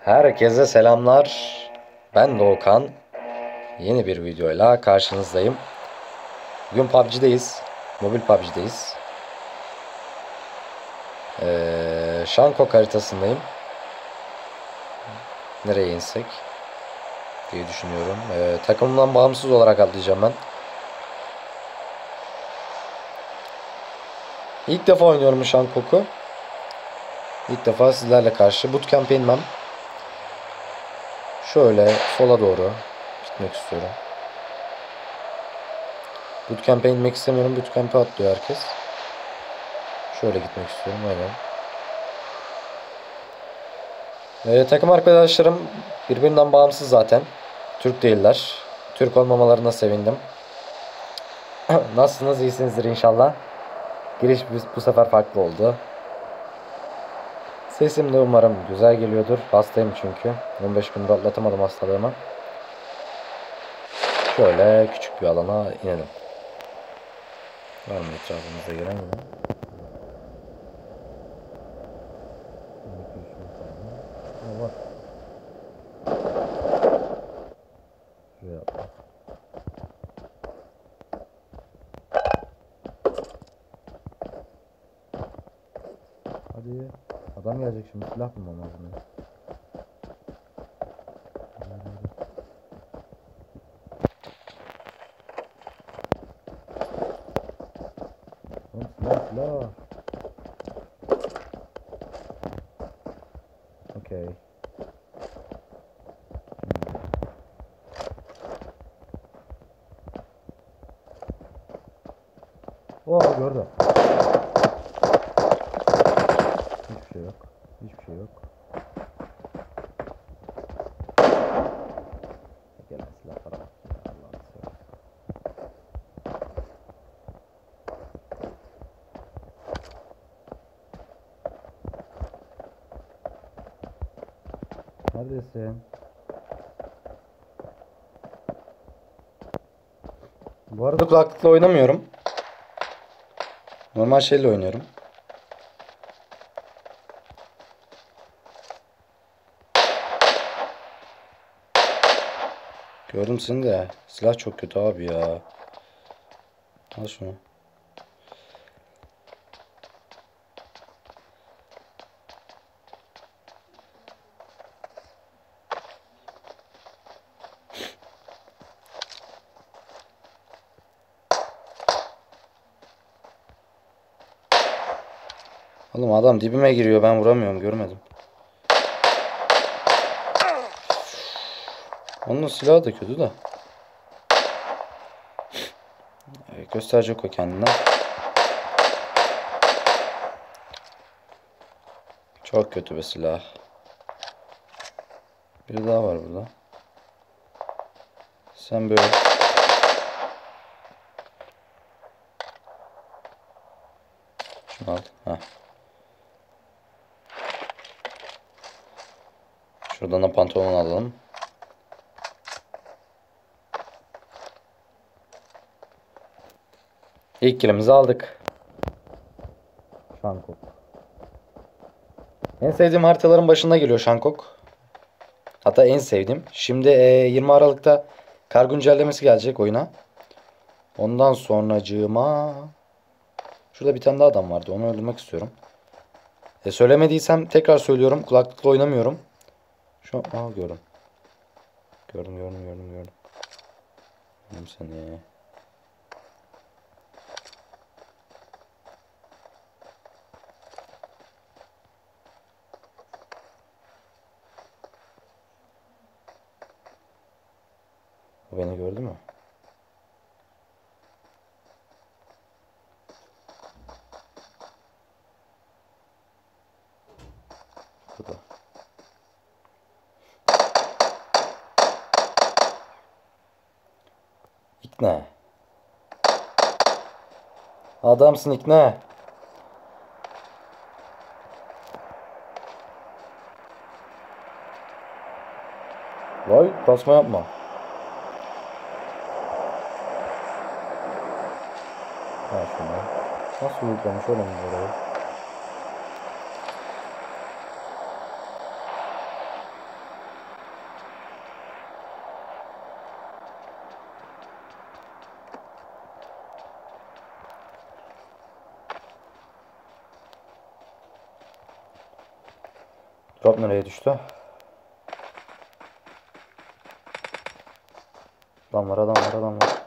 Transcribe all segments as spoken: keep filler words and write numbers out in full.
Herkese selamlar. Ben Doğukan. Yeni bir videoyla karşınızdayım. Bugün P U B G'deyiz. Mobil P U B G'deyiz. Ee, Shanghai haritasındayım. Nereye insek diye düşünüyorum. Ee, takımdan bağımsız olarak atlayacağım ben. İlk defa oynuyorum Shanghai'u. İlk defa sizlerle karşı. Bootcamp'e inmem. Şöyle sola doğru gitmek istiyorum. Bootcamp'e inmek istemiyorum. Bootcamp'e atlıyor herkes. Şöyle gitmek istiyorum. Aynen. Ee, takım arkadaşlarım birbirinden bağımsız zaten. Türk değiller. Türk olmamalarına sevindim. Nasılsınız? İyisinizdir inşallah. Giriş bu sefer farklı oldu. Sesim de umarım güzel geliyordur. Hastayım çünkü. on beş gündür atlatamadım hastalığımı. Şöyle küçük bir alana inelim. Var mı etrafımıza giren yine? Var. Şuraya atla. Hadi. Adam gelecek şimdi. Silah bulmam lazım. Silah silah. Okey. Oo, gördü. Hiçbir şey yok. Hiçbir şey yok. Gelen silahlara bak. Allah'ını seversen. Neredesin? Bu arada kulaklıkla oynamıyorum. Normal şeyle oynuyorum. Gördüm seni de. Silah çok kötü abi ya. Al şunu. Oğlum adam dibime giriyor, ben vuramıyorum, görmedim. Onun silahı da kötü de. Gösterecek o kendinden. Çok kötü bir silah. Biri daha var burada. Sen böyle. Şunu al. Heh. Şuradan da pantolon alalım. İlk kilimizi aldık. Shanghai. En sevdiğim haritaların başında geliyor Shanghai. Hatta en sevdiğim. Şimdi e, yirmi Aralık'ta kar güncellemesi gelecek oyuna. Ondan sonracığıma şurada bir tane daha adam vardı. Onu öldürmek istiyorum. E, söylemediysem tekrar söylüyorum. Kulaklıkla oynamıyorum. Şu an aa, gördüm. Gördüm gördüm gördüm gördüm. Gördüm seni. O beni gördü mü? Burada. İkna. Adamsın ikna. Vay, kasma yapma. Ha şuna. Nasıl yıkamış oğlum burayı? Drop nereye düştü? Adam var, adam var, adam var.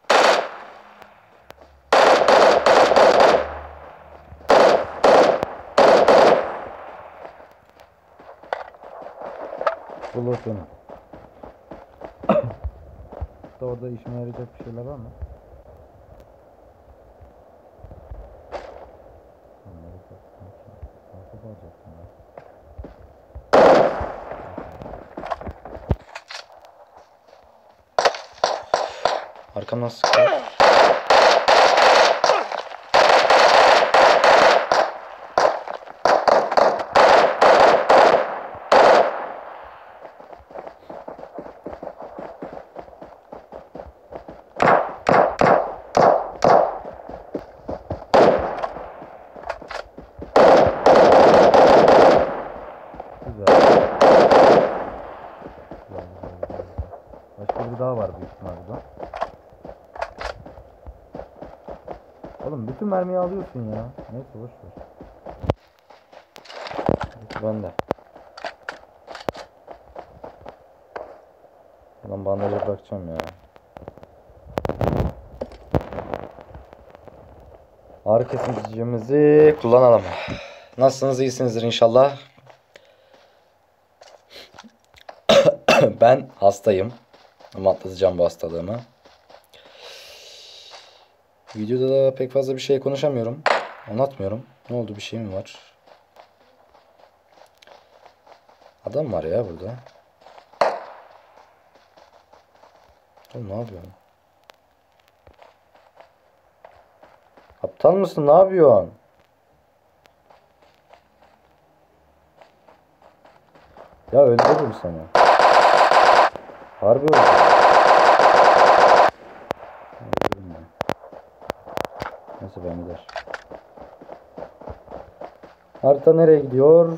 Bulur beni. Orada işime yarayacak bir şeyler var mı? Arkamdan sıkıyor. Başka bir daha var büyük ihtimalle burada. Oğlum bütün mermiyi alıyorsun ya. Neyse boş ver. Ben de. Lan bandajı bırakacağım ya. Ağrı kesicimizi kullanalım. Nasılsınız? İyisinizdir inşallah. Ben hastayım. Ama atlatacağım bu hastalığımı. Videoda da pek fazla bir şey konuşamıyorum. Anlatmıyorum. Ne oldu, bir şey mi var? Adam var ya burada. Oğlum ne yapıyorsun? Aptal mısın? Ne yapıyorsun? Ya öldürürüm seni. Harbi öldürürüm. Neyse ben gider. Harita nereye gidiyor?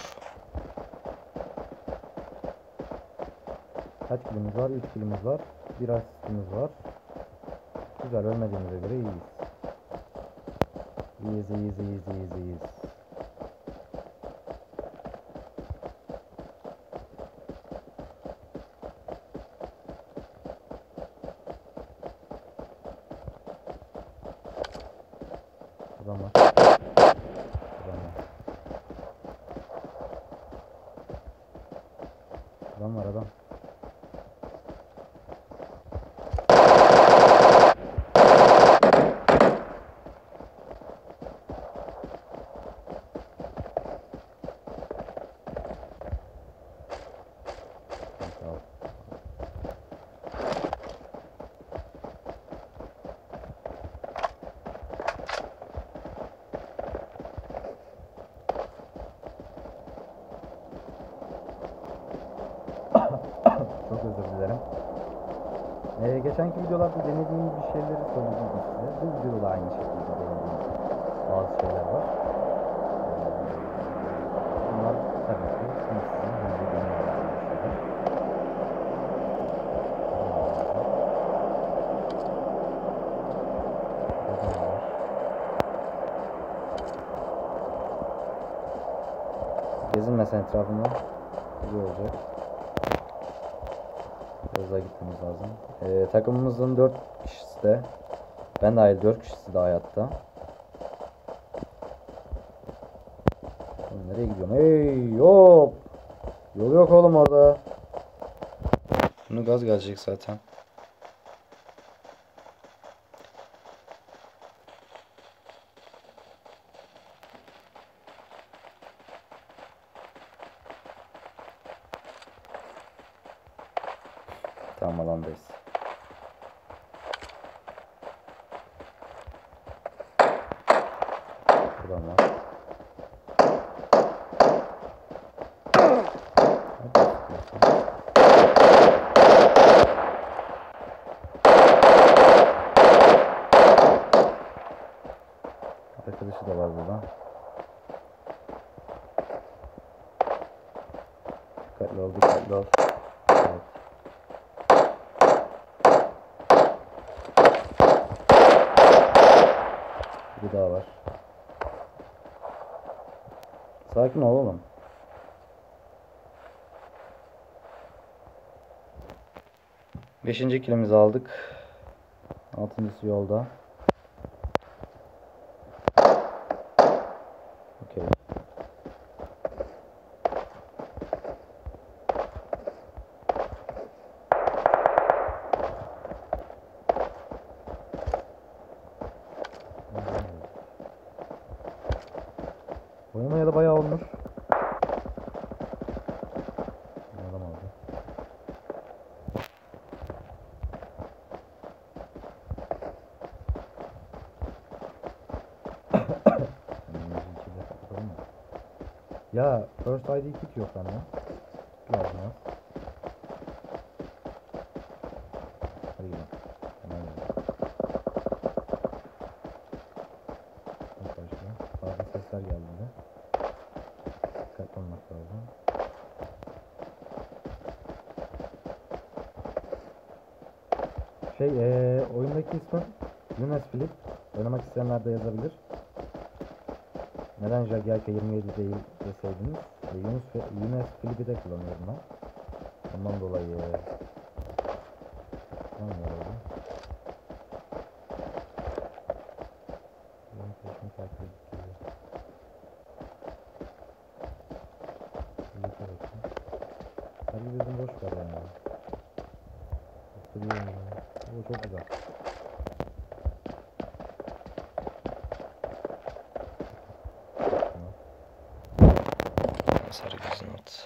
Kaç kilimiz var? üç kilimiz var. Bir asistimiz var. Güzel, ölmediğimize göre iyiyiz. İyiyiz, iyiyiz, iyiyiz, iyiyiz, iyiyiz. Adam var. Adam var. Adam var, adam. Çok özür dilerim. Ee, geçenki videolarda denediğim bir şeyleri söyledim size. Bu videoda aynı şekilde denediğim bazı şeyler var. Bunlar tabii ki sizin hızlı deneyimlerden şeyler. Gezinmesen etrafında iyi olacak. Biraz daha gitmemiz lazım. Ee, takımımızın dört kişisi de, ben dahil dört kişisi de hayatta. Oğlum nereye gidiyorum? Hey yok. Yol yok oğlum orada. Bunu gaz gelecek zaten. Tamam, alandayız. Buradan var. Arkadaşı da var burada. Dikkatli ol, dikkatli ol. Evet. Bir daha var. Sakin ol oğlum. Beşinci kilimizi aldık. Altıncısı yolda. Okey. Oynamaya da bayağı olmuş. Adam aldı. Ya First I D kit yok bende. Lazım ya. Hadi gidelim. Hemen gidelim. Bak başlıyor. Bazı sesler geldi de. Dikkatli olmak lazım. Şey ee, oyundaki ismi Yunus Filip. Oynamak isteyenler de yazabilir. Neden Jagielka yirmi yedi değil deseydiniz? E, Yunus, Yunus Filip'i de kullanıyorum ben. Ondan dolayı kullanmıyorum. Benim peşimi takip edip geliyor. Filip'e bakayım. Hadi bizim boş ver yani. Oturuyorum ya. O çok güzel. Sarı gözün at.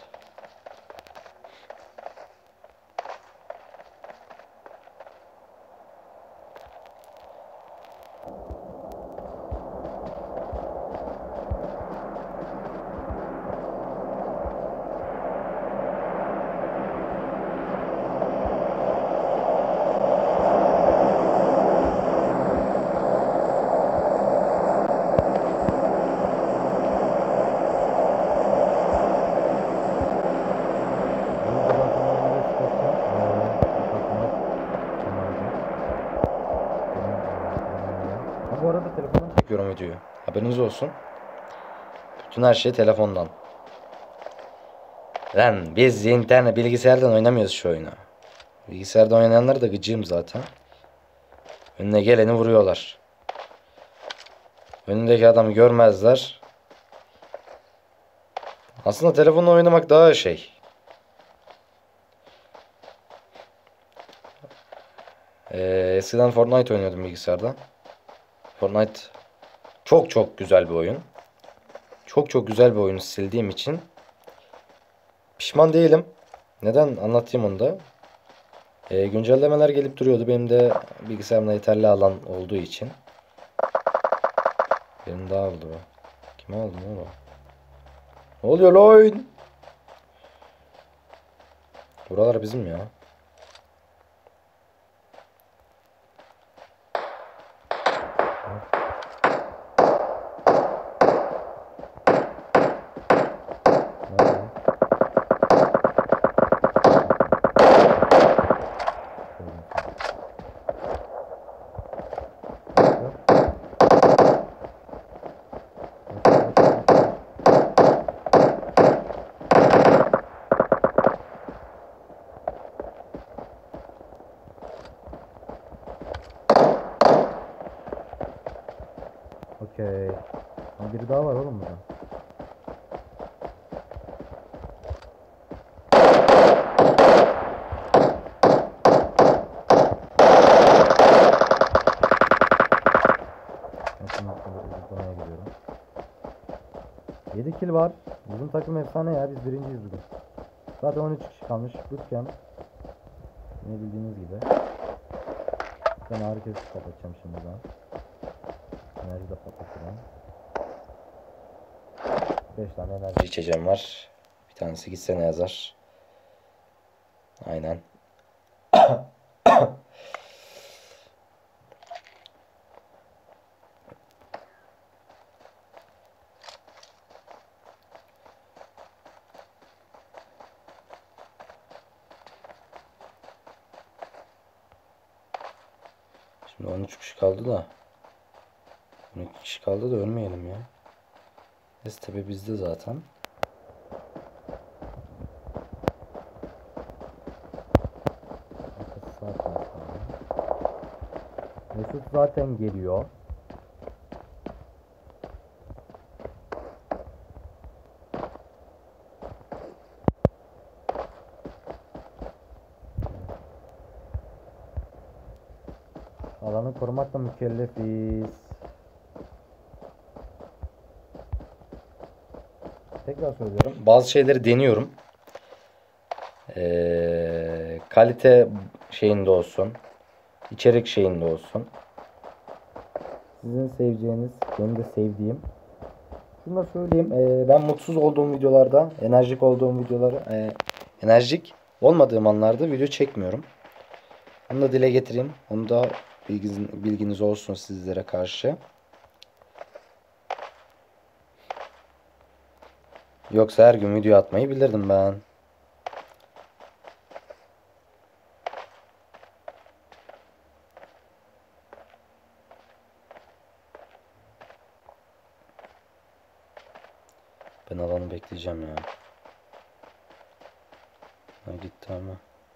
Bu arada telefondan çekiyorum videoyu. Haberiniz olsun. Bütün her şey telefondan. Lan biz internet bilgisayardan oynamıyoruz şu oyunu. Bilgisayarda oynayanlar da gıcığım zaten. Önüne geleni vuruyorlar. Önündeki adamı görmezler. Aslında telefonla oynamak daha şey. Ee, eskiden Fortnite oynuyordum bilgisayarda. Fortnite çok çok güzel bir oyun. Çok çok güzel bir oyunu sildiğim için pişman değilim. Neden anlatayım onu da. Ee, güncellemeler gelip duruyordu. Benim de bilgisayarımda yeterli alan olduğu için. Benim daha oldu bu. Kime aldım oğlum? Ne oluyor lan? Buralar bizim ya. Okey. Biri daha var oğlum burada. yedi kill var. Bizim takım efsane ya. Biz birinciyiz bugün. Zaten on üç kişi kalmış. Bootcamp. Ne bildiğiniz gibi. Ben ağrı kesici kapatacağım şimdi daha. Enerji de patlatacağım. beş tane enerji içeceğim var. Bir tanesi gitsene yazar. Aynen. Şimdi on üç kişi kaldı da. on iki kişi kaldı da ölmeyelim ya. Neyse tabi bizde zaten. Arkası sağ Tık zaten geliyor. Alanı korumakla mükellefiz. Tekrar söylüyorum. Bazı şeyleri deniyorum. Ee, kalite şeyinde olsun. İçerik şeyinde olsun. Sizin seveceğiniz, benim de sevdiğim. Şunu da söyleyeyim. Ee, ben mutsuz olduğum videolarda, enerjik olduğum videoları, e, enerjik olmadığım anlarda video çekmiyorum. Onu da dile getireyim. Onu da bilginiz, bilginiz olsun sizlere karşı. Yoksa her gün video atmayı bilirdim ben. Ben alanı bekleyeceğim ya. Ha, gitti ama.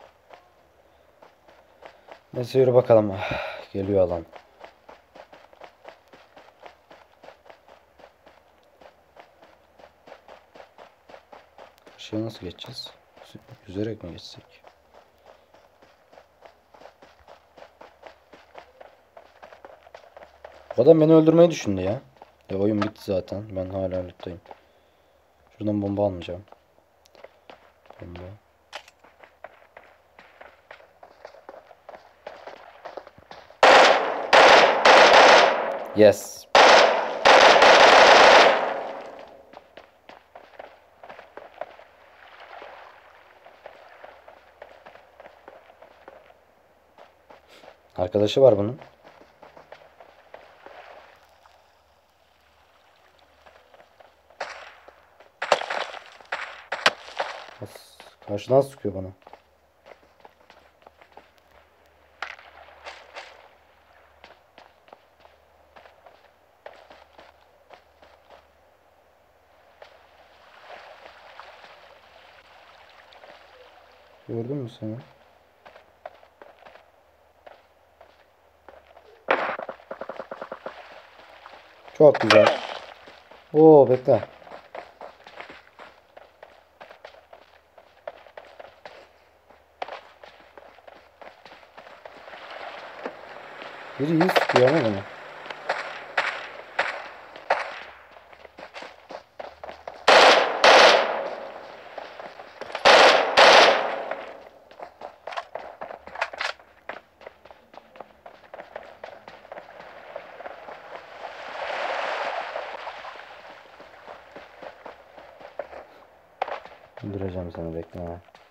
Neyse yürü bakalım. Geliyor alan. Karşıya nasıl geçeceğiz? Yüzerek mi geçsek? O adam beni öldürmeyi düşündü ya. Ya oyun bitti zaten. Ben hala loottayım. Şuradan bomba almayacağım. Bomba. Yes. Arkadaşı var bunun. Karşıdan sıkıyor bana. Gördün mü seni? Çok güzel. Oo bekle. Biri iyi sıkıyor ama bana. Öldüreceğim seni, bekle.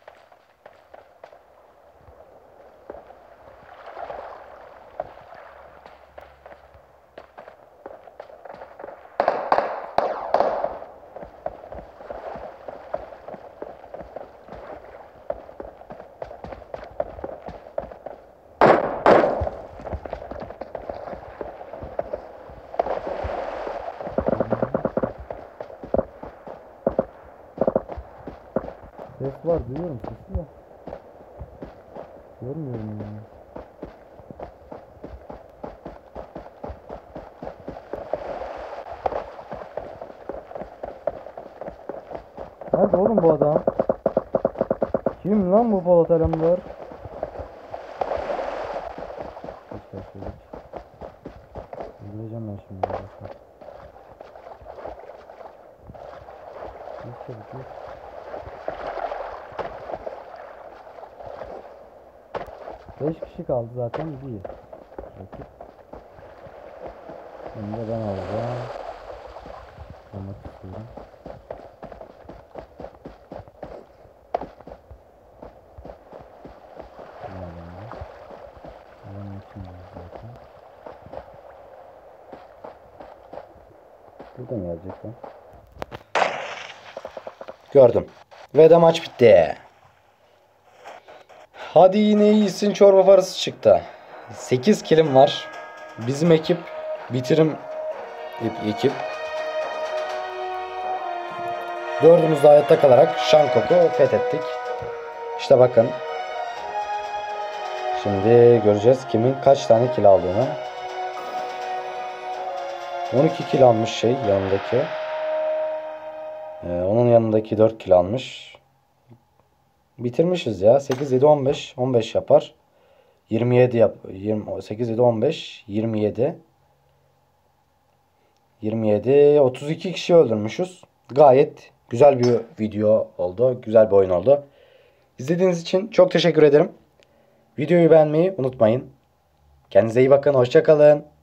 Ses var, duyuyorum sesi de. Görmüyorum yani. Nerede oğlum bu adam? Kim lan bu Polat Alemdar? Geç geç geç. Öldüreceğim ben şimdi. Geç çabuk geç. beş kişi kaldı zaten, iyi. Rakip. Şimdi de ben alacağım. Almak istiyorum. Buradan gelecek lan. Gördüm. Ve de maç bitti. Hadi yine iyisin, çorba parası çıktı. sekiz kilim var. Bizim ekip bitirim ekip. Dördümüz de hayatta kalarak Şankok'u fethettik. İşte bakın. Şimdi göreceğiz kimin kaç tane kill aldığını. on iki kill almış şey yanındaki. Ee, onun yanındaki dört kill almış. Bitirmişiz ya. sekiz, yedi, on beş. on beş yapar. yirmi yedi yap. yirmi, sekiz, yedi, on beş. yirmi yedi. yirmi yedi. otuz iki kişi öldürmüşüz. Gayet güzel bir video oldu. Güzel bir oyun oldu. İzlediğiniz için çok teşekkür ederim. Videoyu beğenmeyi unutmayın. Kendinize iyi bakın. Hoşça kalın.